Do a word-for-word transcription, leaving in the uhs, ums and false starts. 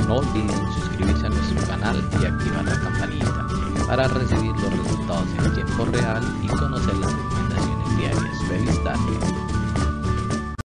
No olviden suscribirse a nuestro canal y activar la campanita para recibir los resultados en tiempo real y conocer las recomendaciones diarias. Feliz tarde.